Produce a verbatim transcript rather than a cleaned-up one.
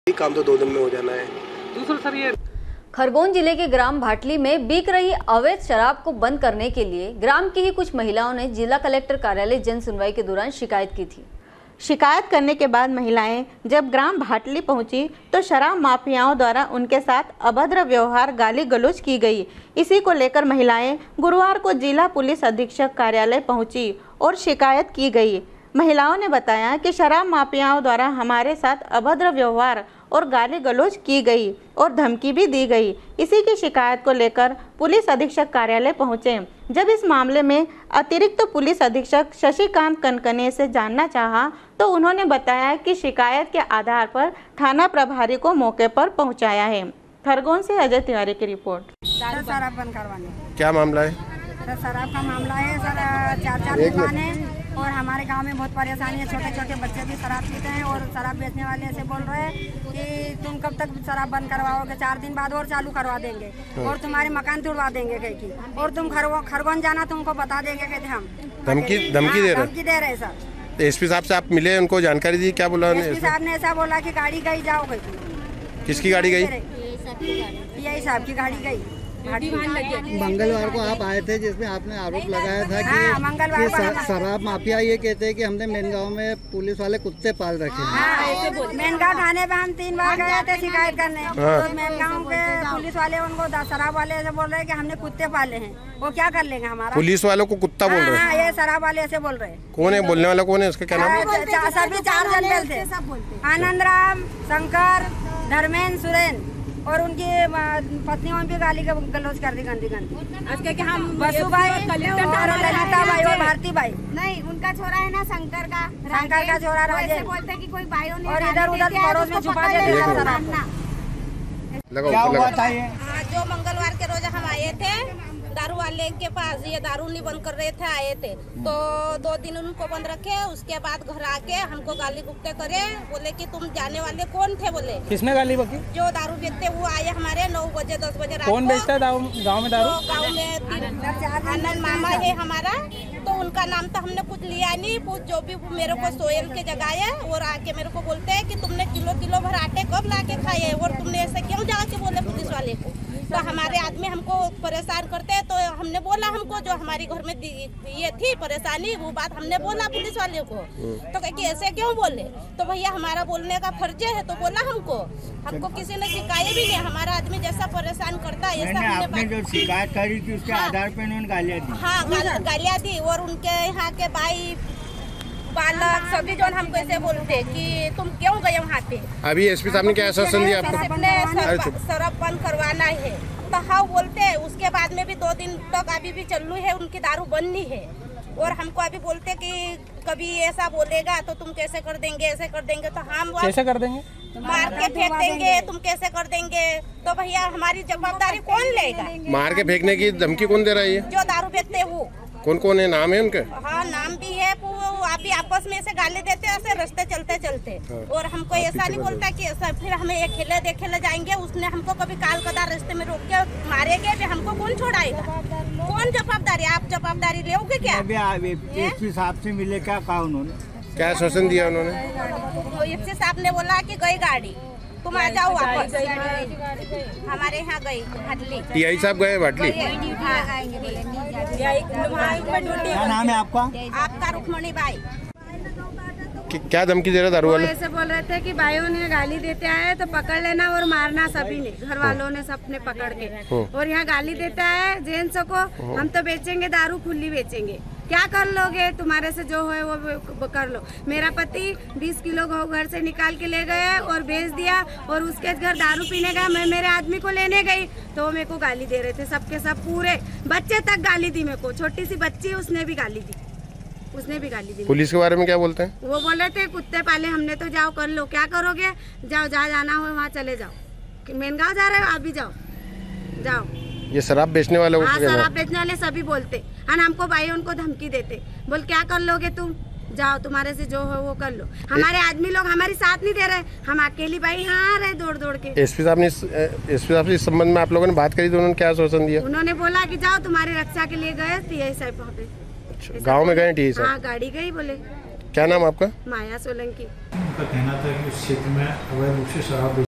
काम तो दो दिन में हो जाना है। दूसरा सर ये खरगोन जिले के ग्राम भाटली में बिक रही अवैध शराब को बंद करने के लिए ग्राम की ही कुछ महिलाओं ने जिला कलेक्टर कार्यालय जन सुनवाई के दौरान शिकायत की थी। शिकायत करने के बाद महिलाएं जब ग्राम भाटली पहुंची तो शराब माफियाओं द्वारा उनके साथ अभद्र व्यवहार गाली गलौज की गई। इसी को लेकर महिलाएं गुरुवार को जिला पुलिस अधीक्षक कार्यालय पहुंची और शिकायत की गई। महिलाओं ने बताया कि शराब माफियाओं द्वारा हमारे साथ अभद्र व्यवहार और गाली गलौज की गई और धमकी भी दी गई। इसी की शिकायत को लेकर पुलिस अधीक्षक कार्यालय पहुंचे। जब इस मामले में अतिरिक्त तो पुलिस अधीक्षक शशिकांत कनकने से जानना चाहा तो उन्होंने बताया कि शिकायत के आधार पर थाना प्रभारी को मौके पर पहुंचाया है। खरगोन से अजय तिवारी की रिपोर्ट। सर शराब बंद करवाने। क्या मामला है? सर शराब का मामला है सर, चार चार दुकान है और हमारे गांव में बहुत परेशानी है। छोटे छोटे बच्चे भी शराब पीते हैं और शराब बेचने वाले ऐसे बोल रहे हैं कि तुम कब तक शराब बंद करवाओगे, चार दिन बाद और चालू करवा देंगे और तुम्हारे मकान तोड़वा देंगे कहीं की, और तुम खरगोन जाना तुमको बता देंगे कहते हम। धमकी धमकी दे रहे धमकी दे रहे सर। एसपी साहब से आप मिले, उनको जानकारी दी, क्या बोला? एसपी साहब ने ऐसा बोला कि गाड़ी गई, जाओ कहीं। किसकी गाड़ी गई? यही साहब की गाड़ी गई। मंगलवार को आप आए थे जिसमें आपने आरोप लगाया था कि, हाँ, कि शराब माफिया ये कहते हैं कि हमने मेन गाँव में पुलिस वाले कुत्ते पाल रखे हैं। हाँ, मेन गाँव थाने पे हम तीन बार गए थे शिकायत करने। हाँ। तो मेन गाँव के पुलिस वाले उनको शराब वाले ऐसे बोल रहे हैं कि हमने कुत्ते पाले हैं, वो क्या कर लेंगे हमारा? पुलिस वालों को कुत्ता बोल रहे हैं? ये शराब वाले ऐसे बोल रहे हैं। कौन है बोलने वाला? कौन है? उसका क्या नाम है? सभी चार जन थे, आनंद राम, शंकर, धर्मेंद्र, सुरेन और उनकी पत्नियों भी गाली गलौज कर दी गंदी गंदी। हम बसु भाई और ललिता भाई और भारती भाई, नहीं उनका छोरा है ना शंकर का, शंकर का छोरा राजेश, बोलते कि कोई भाइयों ने और इधर उधर पड़ोस में छुपा देते हैं। जो मंगलवार के रोज हम आए थे दारू वाले के पास, ये दारू नहीं बंद कर रहे थे, आए थे तो दो दिन उनको बंद रखे। उसके बाद घर आके हमको गाली गुप्ते करे, बोले कि तुम जाने वाले कौन थे? बोले किसने गाली बकी? जो दारू बेचते वो आए हमारे नौ बजे दस बजे रात। कौन बेचता है गाँव में दारू? गाँव में आनंद मामा है हमारा, तो उनका नाम तो हमने कुछ लिया नहीं। कुछ जो भी मेरे को सोयल के जगह है और आके मेरे को बोलते हैं कि तुमने किलो किलो भर आटे कब ला के खाए और तुमने ऐसे क्यों जाके बोले पुलिस वाले को? तो हमारे आदमी हमको परेशान करते हैं। तो हमने बोला, हमको जो हमारी घर में ये थी परेशानी वो बात हमने बोला पुलिस वाले को। तो कहे कि ऐसे क्यों बोले? तो भैया हमारा बोलने का फर्ज है, तो बोला हमको हमको किसी ने शिकायत भी नहीं। हमारा आदमी जैसा परेशान करता है ऐसा हमने जो शिकायत करी थी उसके आधार पर उन्होंने गालियाँ दी। हाँ, गालियाँ दी और उनके यहाँ के भाई बालक सभी जो हमको ऐसे बोलते कि तुम क्यों गए वहाँ पे। अभी एसपी साहब ने क्या आश्वासन दिया आपको? शराब बंद करवाना है तो हाँ बोलते हैं। उसके बाद में भी दो दिन तक अभी भी चालू है, उनकी दारू बंद नहीं है। और हमको अभी बोलते कि कभी ऐसा बोलेगा तो तुम कैसे कर देंगे, ऐसे कर देंगे। तो हम कैसे कर देंगे? मार के फेंक देंगे, तुम कैसे कर देंगे? तो भैया हमारी जवाबदारी कौन लेगा? मार के फेंकने की धमकी कौन दे रहा है? जो दारू बेचते हैं वो। कौन कौन है? नाम है उनके? हाँ, नाम भी है। अभी आपस में ऐसे गाली देते ऐसे रास्ते चलते चलते। हाँ। और हमको ऐसा नहीं बोलता कि ऐसा फिर हमें एक खेले देखे ले जाएंगे। उसने हमको कभी काल कदा रास्ते में रोक के मारेंगे भी, हमको कौन छोड़ाएगा? कौन जवाबदारी? आप जवाबदारी लोगे क्या? एसपी साहब से मिले, क्या कहा उन्होंने? क्या आश्वासन दिया उन्होंने? एसपी साहब ने बोला कि गई गाड़ी, तुम आ जाओ वापस। हमारे यहाँ गई भाटली। टीआई साहब गए भाटली? क्या नाम है आपका? आपका रुक्मणी बाई। क्या धमकी दे रहे दारू वाले? ऐसे बोल रहे थे कि भाइयों ने गाली देते आए तो पकड़ लेना और मारना। सभी ने, घर वालों ने सबने पकड़ के, और यहाँ गाली देता है जेंट्स को, हम तो बेचेंगे दारू, खुली बेचेंगे। क्या कर लोगे? तुम्हारे से जो है वो कर लो। मेरा पति बीस किलो घर से निकाल के ले गए और बेच दिया और उसके घर दारू पीने गया। मैं मेरे आदमी को लेने गई तो वो मेरे को गाली दे रहे थे, सबके सब पूरे बच्चे तक गाली दी मेरे को। छोटी सी बच्ची उसने भी गाली दी, उसने भी गाली दी। पुलिस के बारे में क्या बोलते हैं? वो बोले थे कुत्ते पाले हमने, तो जाओ कर लो, क्या करोगे? जाओ, जहाँ जाना हो वहाँ चले जाओ। मेन गाँव जा रहे हो, आप भी जाओ जाओ। ये शराब बेचने वाले? हाँ, शराब बेचने वाले सभी बोलते और हमको भाई उनको धमकी देते, बोल क्या कर लोगे तुम, जाओ तुम्हारे से जो हो वो कर लो। हमारे आदमी लोग हमारे साथ नहीं दे रहे, हम अकेली भाई यहाँ आ रहे दौड़ दौड़ के। एसपी साहब ने एसपी साहब से इस संबंध में आप लोगों ने बात करी तो उन्होंने क्या आश्वासन दिया? उन्होंने बोला कि जाओ तुम्हारी रक्षा के लिए गए टीआई साहब वहाँ पे। गाँव में गए टीआई साहब? हाँ, गाड़ी गई बोले। क्या नाम आपका? माया सोलंकी। उनका कहना था कि उस क्षेत्र में अवैध रूप से शराब